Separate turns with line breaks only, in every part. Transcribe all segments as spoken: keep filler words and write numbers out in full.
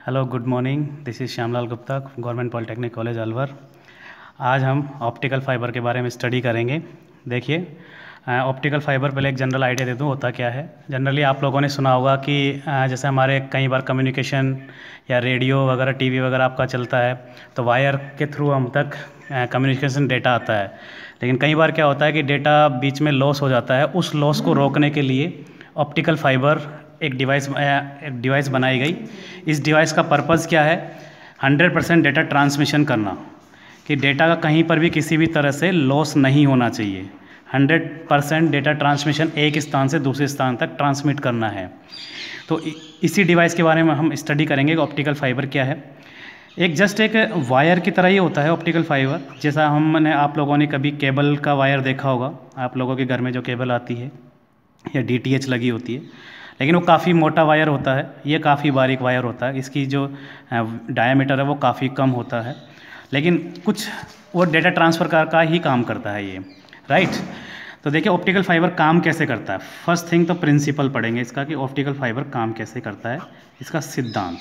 Hello, good morning. This is Shyamlal Gupta, government polytechnic college Alwar. आज हम optical fibre के बारे में स्टडी करेंगे। देखिए, ऑप्टिकल फाइबर पहले एक जनरल आइडिया दे दूँ होता क्या है। जनरली आप लोगों ने सुना होगा कि अ, जैसे हमारे कई बार कम्युनिकेशन या रेडियो वगैरह, टीवी वगैरह आपका चलता है तो वायर के थ्रू हम तक कम्युनिकेशन डेटा आता है। लेकिन कई बार क्या होता है कि डेटा बीच में लॉस हो जाता है। उस लॉस को रोकने के लिए ऑप्टिकल फाइबर एक डिवाइस एक डिवाइस बनाई गई। इस डिवाइस का पर्पज़ क्या है? हंड्रेड परसेंट डेटा ट्रांसमिशन करना, कि डेटा का कहीं पर भी किसी भी तरह से लॉस नहीं होना चाहिए। हंड्रेड परसेंट डेटा ट्रांसमिशन एक स्थान से दूसरे स्थान तक ट्रांसमिट करना है। तो इसी डिवाइस के बारे में हम स्टडी करेंगे कि ऑप्टिकल फाइबर क्या है। एक जस्ट एक वायर की तरह ही होता है ऑप्टिकल फाइबर। जैसा हमने आप लोगों ने कभी केबल का वायर देखा होगा, आप लोगों के घर में जो केबल आती है या डी टी एच लगी होती है, लेकिन वो काफ़ी मोटा वायर होता है। ये काफ़ी बारीक वायर होता है। इसकी जो डायमीटर है वो काफ़ी कम होता है, लेकिन कुछ वो डेटा ट्रांसफ़र का, का ही काम करता है ये, राइट। तो देखिए ऑप्टिकल फाइबर काम कैसे करता है। फर्स्ट थिंग तो प्रिंसिपल पढ़ेंगे इसका कि ऑप्टिकल फाइबर काम कैसे करता है, इसका सिद्धांत।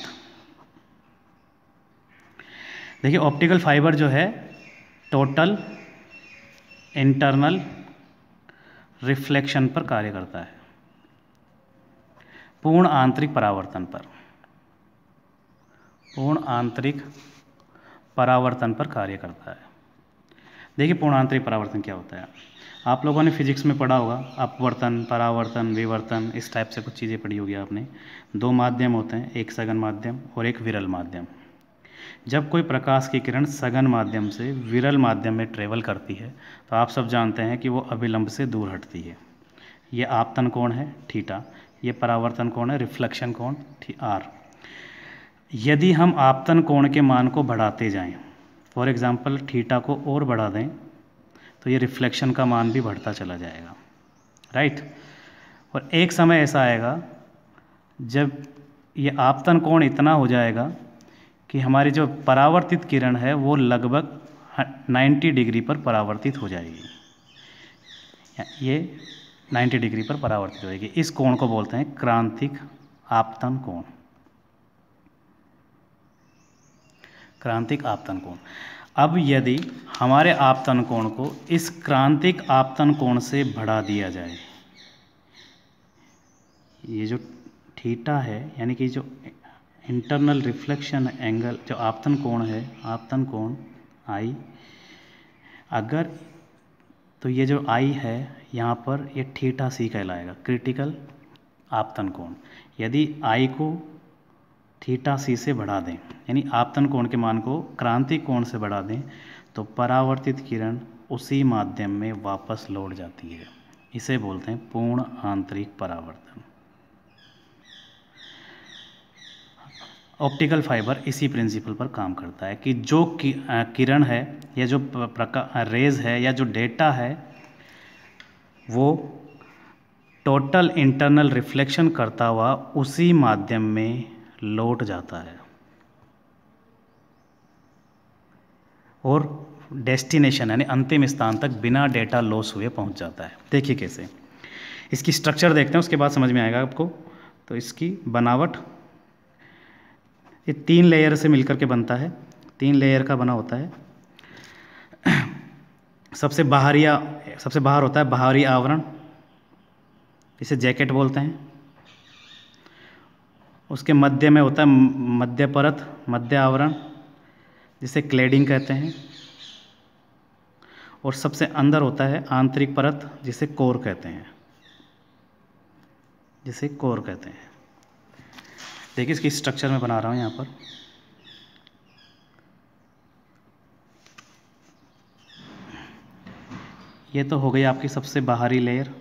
देखिए ऑप्टिकल फाइबर जो है टोटल इंटरनल रिफ्लेक्शन पर कार्य करता है, पूर्ण आंतरिक परावर्तन पर पूर्ण आंतरिक परावर्तन पर कार्य करता है। देखिए पूर्ण आंतरिक परावर्तन क्या होता है, आप लोगों ने फिजिक्स में पढ़ा होगा। अपवर्तन, परावर्तन, विवर्तन, इस टाइप से कुछ चीज़ें पढ़ी होगी आपने। दो माध्यम होते हैं, एक सघन माध्यम और एक विरल माध्यम। जब कोई प्रकाश की किरण सघन माध्यम से विरल माध्यम में ट्रेवल करती है तो आप सब जानते हैं कि वो अभिलंब से दूर हटती है। ये आपतन कोण है थीटा, ये परावर्तन कोण है, रिफ्लेक्शन कोण आर। यदि हम आपतन कोण के मान को बढ़ाते जाएं, फॉर एग्जांपल थीटा को और बढ़ा दें, तो ये रिफ्लेक्शन का मान भी बढ़ता चला जाएगा, राइट। और एक समय ऐसा आएगा जब ये आपतन कोण इतना हो जाएगा कि हमारी जो परावर्तित किरण है वो लगभग नब्बे डिग्री पर परावर्तित हो जाएगी। ये नब्बे डिग्री पर परावर्तित हो जाएगी। इस कोण को बोलते हैं क्रांतिक आपतन कोण। क्रांतिक आपतन कोण। अब यदि हमारे आपतन कोण को इस क्रांतिक आपतन कोण से बढ़ा दिया जाए, ये जो थीटा है यानी कि जो इंटरनल रिफ्लेक्शन एंगल, जो आपतन कोण है, आपतन कोण आई, अगर तो ये जो आई है यहाँ पर ये थीटा सी कहलाएगा, क्रिटिकल आपतन कोण। यदि आई को थीटा सी से बढ़ा दें, यानी आपतन कोण के मान को क्रांतिक कोण से बढ़ा दें, तो परावर्तित किरण उसी माध्यम में वापस लौट जाती है। इसे बोलते हैं पूर्ण आंतरिक परावर्तन। ऑप्टिकल फाइबर इसी प्रिंसिपल पर काम करता है कि जो कि, किरण है या जो प्रकाश रेज है या जो डेटा है वो टोटल इंटरनल रिफ्लेक्शन करता हुआ उसी माध्यम में लौट जाता है और डेस्टिनेशन यानी अंतिम स्थान तक बिना डेटा लॉस हुए पहुंच जाता है। देखिए कैसे, इसकी स्ट्रक्चर देखते हैं, उसके बाद समझ में आएगा आपको। तो इसकी बनावट ये तीन लेयर से मिलकर के बनता है, तीन लेयर का बना होता है। सबसे बाहरी सबसे बाहर होता है बाहरी आवरण, इसे जैकेट बोलते हैं। उसके मध्य में होता है मध्य परत, मध्य आवरण, जिसे क्लेडिंग कहते हैं। और सबसे अंदर होता है आंतरिक परत, जिसे कोर कहते हैं जिसे कोर कहते हैं। देखिए इसकी स्ट्रक्चर में बना रहा हूँ यहाँ पर। ये तो हो गई आपकी सबसे बाहरी लेयर।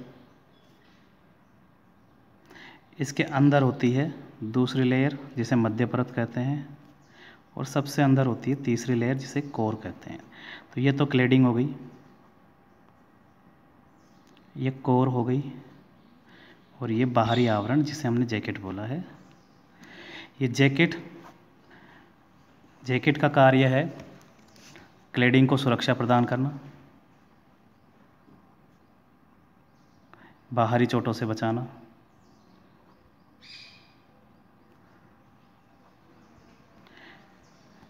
इसके अंदर होती है दूसरी लेयर, जिसे मध्य परत कहते हैं, और सबसे अंदर होती है तीसरी लेयर, जिसे कोर कहते हैं। तो ये तो क्लेडिंग हो गई, ये कोर हो गई, और ये बाहरी आवरण जिसे हमने जैकेट बोला है। ये जैकेट जैकेट का कार्य है क्लेडिंग को सुरक्षा प्रदान करना, बाहरी चोटों से बचाना।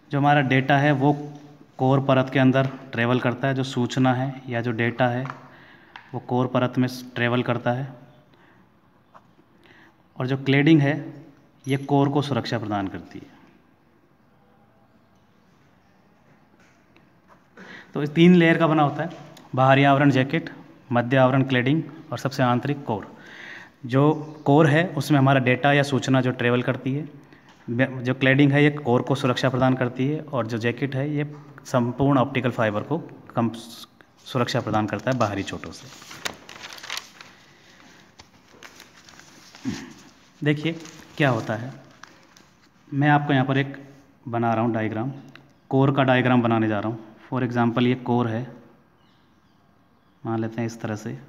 जो हमारा डेटा है वो कोर परत के अंदर ट्रेवल करता है, जो सूचना है या जो डेटा है वो कोर परत में ट्रेवल करता है, और जो क्लेडिंग है ये कोर को सुरक्षा प्रदान करती है। तो इस तीन लेयर का बना होता है, बाहरी आवरण जैकेट, मध्य आवरण क्लेडिंग और सबसे आंतरिक कोर। जो कोर है उसमें हमारा डेटा या सूचना जो ट्रेवल करती है, जो क्लेडिंग है ये कोर को सुरक्षा प्रदान करती है, और जो जैकेट है ये संपूर्ण ऑप्टिकल फाइबर को कम सुरक्षा प्रदान करता है बाहरी चोटों से। देखिए क्या होता है, मैं आपको यहाँ पर एक बना रहा हूँ डायग्राम, कोर का डायग्राम बनाने जा रहा हूँ। फॉर एग्जांपल ये कोर है, मान लेते हैं इस तरह से।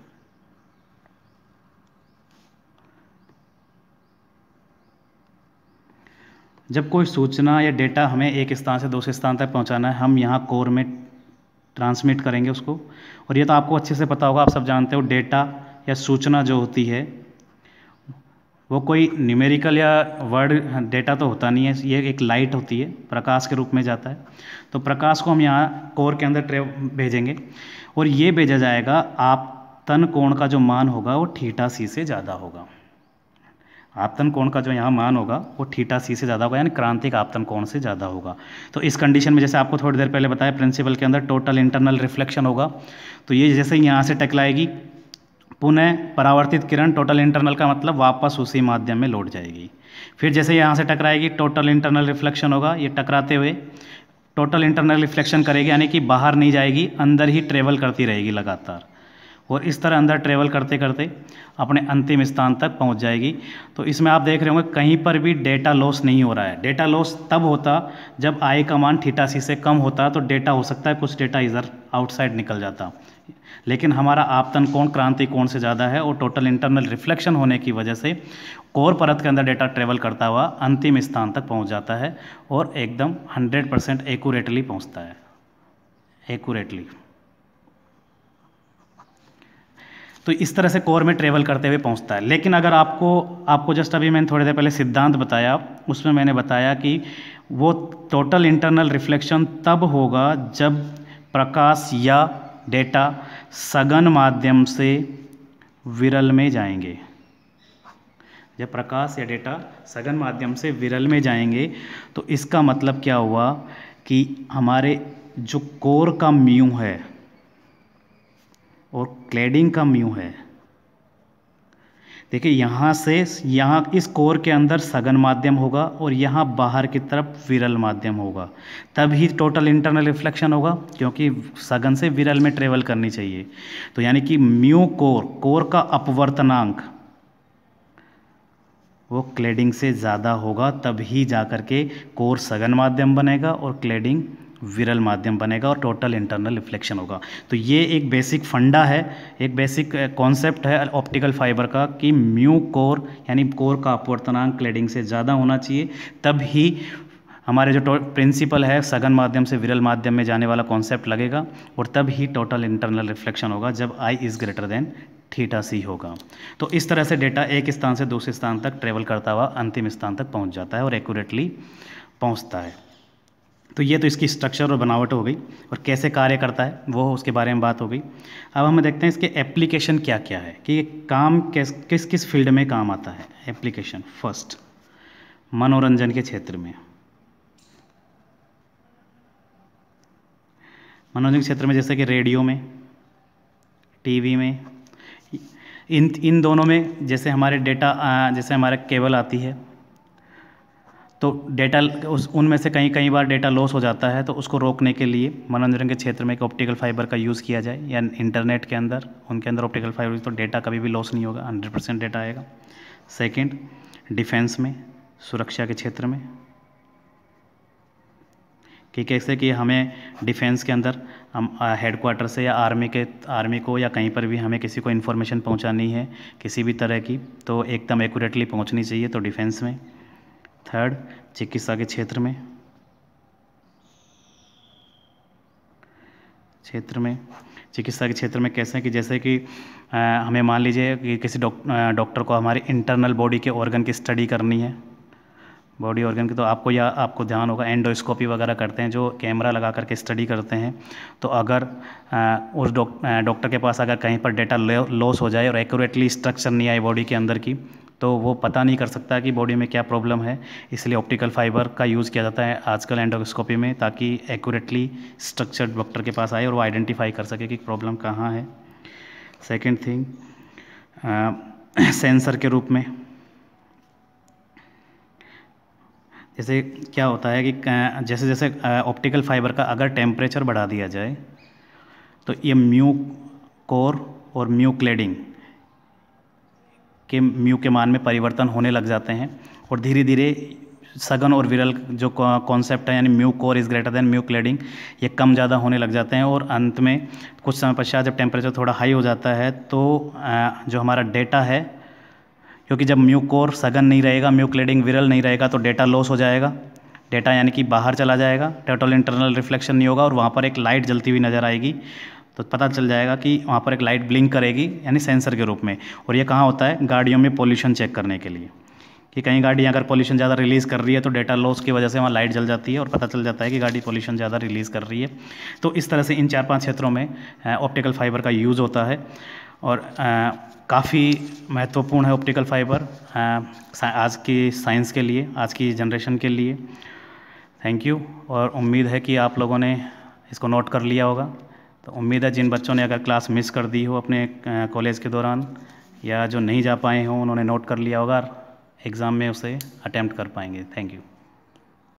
जब कोई सूचना या डेटा हमें एक स्थान से दूसरे स्थान तक पहुंचाना है, हम यहाँ कोर में ट्रांसमिट करेंगे उसको। और ये तो आपको अच्छे से पता होगा, आप सब जानते हो डेटा या सूचना जो होती है वो कोई न्यूमेरिकल या वर्ड डेटा तो होता नहीं है, ये एक लाइट होती है, प्रकाश के रूप में जाता है। तो प्रकाश को हम यहाँ कोर के अंदर ट्रे भेजेंगे और ये भेजा जाएगा, आपतन कोण का जो मान होगा वो थीटा सी से ज़्यादा होगा। आपतन कोण का जो यहाँ मान होगा वो थीटा सी से ज़्यादा होगा, यानी क्रांतिक आपतन कोण से ज़्यादा होगा। तो इस कंडीशन में जैसे आपको थोड़ी देर पहले बताया प्रिंसिपल के अंदर टोटल इंटरनल रिफ्लेक्शन होगा, तो ये जैसे ही यहाँ से टकराएगी पुनः परावर्तित किरण, टोटल इंटरनल का मतलब वापस उसी माध्यम में लौट जाएगी। फिर जैसे यहाँ से टकराएगी टोटल इंटरनल रिफ्लेक्शन होगा, ये टकराते हुए टोटल इंटरनल रिफ्लेक्शन करेगी, यानी कि बाहर नहीं जाएगी, अंदर ही ट्रेवल करती रहेगी लगातार, और इस तरह अंदर ट्रेवल करते करते अपने अंतिम स्थान तक पहुंच जाएगी। तो इसमें आप देख रहे होंगे कहीं पर भी डेटा लॉस नहीं हो रहा है। डेटा लॉस तब होता जब आई का मान थीटा सी से कम होता, तो डेटा हो सकता है कुछ डेटा इधर आउटसाइड निकल जाता, लेकिन हमारा आपतन कोण क्रांति कोण से ज़्यादा है और टोटल इंटरनल रिफ्लेक्शन होने की वजह से कोर परत के अंदर डेटा ट्रेवल करता हुआ अंतिम स्थान तक पहुंच जाता है और एकदम हंड्रेड परसेंट एक्यूरेटली पहुंचता है, एक्यूरेटली। तो इस तरह से कोर में ट्रेवल करते हुए पहुंचता है। लेकिन अगर आपको आपको जस्ट अभी मैंने थोड़ी देर पहले सिद्धांत बताया, उसमें मैंने बताया कि वो टोटल इंटरनल रिफ्लेक्शन तब होगा जब प्रकाश या डेटा सघन माध्यम से विरल में जाएंगे। जब प्रकाश या डेटा सघन माध्यम से विरल में जाएंगे तो इसका मतलब क्या हुआ कि हमारे जो कोर का म्यू है और क्लेडिंग का म्यू है, देखिए यहाँ से यहाँ इस कोर के अंदर सघन माध्यम होगा और यहाँ बाहर की तरफ विरल माध्यम होगा, तभी टोटल इंटरनल रिफ्लेक्शन होगा, क्योंकि सघन से विरल में ट्रेवल करनी चाहिए। तो यानी कि म्यू कोर कोर का अपवर्तनांक वो क्लेडिंग से ज़्यादा होगा, तभी जा कर के कोर सघन माध्यम बनेगा और क्लेडिंग विरल माध्यम बनेगा और टोटल इंटरनल रिफ्लेक्शन होगा। तो ये एक बेसिक फंडा है, एक बेसिक कॉन्सेप्ट है ऑप्टिकल फाइबर का कि म्यू कोर यानी कोर का अपवर्तनांक क्लेडिंग से ज़्यादा होना चाहिए, तब ही हमारे जो प्रिंसिपल है सघन माध्यम से विरल माध्यम में जाने वाला कॉन्सेप्ट लगेगा और तब ही टोटल इंटरनल रिफ्लेक्शन होगा जब i is greater than theta c होगा। तो इस तरह से डेटा एक स्थान से दूसरे स्थान तक ट्रेवल करता हुआ अंतिम स्थान तक पहुँच जाता है और एक्यूरेटली पहुँचता है। तो ये तो इसकी स्ट्रक्चर और बनावट हो गई और कैसे कार्य करता है वो उसके बारे में बात हो गई। अब हम देखते हैं इसके एप्लीकेशन क्या क्या है, कि ये काम किस किस किस फील्ड में काम आता है। एप्लीकेशन फर्स्ट, मनोरंजन के क्षेत्र में। मनोरंजन के क्षेत्र में जैसे कि रेडियो में, टीवी में, इन इन दोनों में जैसे हमारे डेटा जैसे हमारे केबल आती है तो डेटा उस उनमें से कहीं कई बार डेटा लॉस हो जाता है, तो उसको रोकने के लिए मनोरंजन के क्षेत्र में एक ऑप्टिकल फाइबर का यूज़ किया जाए, या इंटरनेट के अंदर उनके अंदर ऑप्टिकल फाइबर, तो डेटा कभी भी लॉस नहीं होगा, हंड्रेड परसेंट डेटा आएगा। सेकंड, डिफेंस में, सुरक्षा के क्षेत्र में, कि कैसे कि हमें डिफेंस के अंदर हम हेडक्वार्टर से या आर्मी के आर्मी को या कहीं पर भी हमें किसी को इन्फॉर्मेशन पहुंचानी है किसी भी तरह की, तो एकदम एक्यूरेटली पहुंचनी चाहिए, तो डिफेंस में। थर्ड, चिकित्सा के क्षेत्र में क्षेत्र में चिकित्सा के क्षेत्र में कैसे कि जैसे कि आ, हमें मान लीजिए कि किसी डॉक्टर को हमारी इंटरनल बॉडी के ऑर्गन की स्टडी करनी है, बॉडी ऑर्गन की तो आपको या आपको ध्यान होगा एंडोस्कोपी वगैरह करते हैं जो कैमरा लगा करके स्टडी करते हैं। तो अगर आ, उस डॉक्टर के पास अगर कहीं पर डेटा लॉस हो जाए और एक्यूरेटली स्ट्रक्चर नहीं आए बॉडी के अंदर की, तो वो पता नहीं कर सकता कि बॉडी में क्या प्रॉब्लम है। इसलिए ऑप्टिकल फाइबर का यूज़ किया जाता है आजकल एंडोस्कोपी में, ताकि एक्यूरेटली स्ट्रक्चर डॉक्टर के पास आए और वो आइडेंटिफाई कर सके कि प्रॉब्लम कहाँ है। सेकेंड थिंग, सेंसर के रूप में जैसे क्या होता है कि जैसे जैसे ऑप्टिकल फाइबर का अगर टेम्परेचर बढ़ा दिया जाए तो ये म्यू कोर और म्यू क्लेडिंग के म्यू के मान में परिवर्तन होने लग जाते हैं और धीरे धीरे सघन और विरल जो कॉन्सेप्ट है यानी mu core is greater than mu cladding, ये कम ज़्यादा होने लग जाते हैं। और अंत में कुछ समय पश्चात जब टेम्परेचर थोड़ा हाई हो जाता है तो जो हमारा डेटा है, क्योंकि जब म्यू कोर सघन नहीं रहेगा, म्यू क्लेडिंग विरल नहीं रहेगा, तो डेटा लॉस हो जाएगा। डेटा यानी कि बाहर चला जाएगा, टोटल इंटरनल रिफ्लेक्शन नहीं होगा और वहाँ पर एक लाइट जलती हुई नज़र आएगी। तो पता चल जाएगा कि वहाँ पर एक लाइट ब्लिंक करेगी यानी सेंसर के रूप में। और ये कहाँ होता है? गाड़ियों में पोल्यूशन चेक करने के लिए, कि कहीं गाड़ी अगर पोल्यूशन ज़्यादा रिलीज़ कर रही है तो डेटा लॉस की वजह से वहाँ लाइट जल जाती है और पता चल जाता है कि गाड़ी पोल्यूशन ज़्यादा रिलीज़ कर रही है। तो इस तरह से इन चार पांच क्षेत्रों में ऑप्टिकल फाइबर का यूज़ होता है और काफ़ी महत्वपूर्ण है ऑप्टिकल फाइबर आज की साइंस के लिए, आज की जनरेशन के लिए। Thank you. और उम्मीद है कि आप लोगों ने इसको नोट कर लिया होगा। तो उम्मीद है जिन बच्चों ने अगर क्लास मिस कर दी हो अपने कॉलेज के दौरान या जो नहीं जा पाए हों, उन्होंने नोट कर लिया होगा, एग्ज़ाम में उसे अटेम्प्ट कर पाएंगे। Thank you.